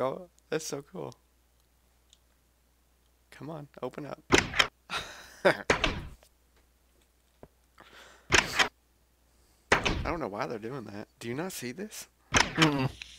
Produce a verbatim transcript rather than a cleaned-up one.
Go. That's so cool. Come on, open up. I don't know why they're doing that. Do you not see this? Mm-mm.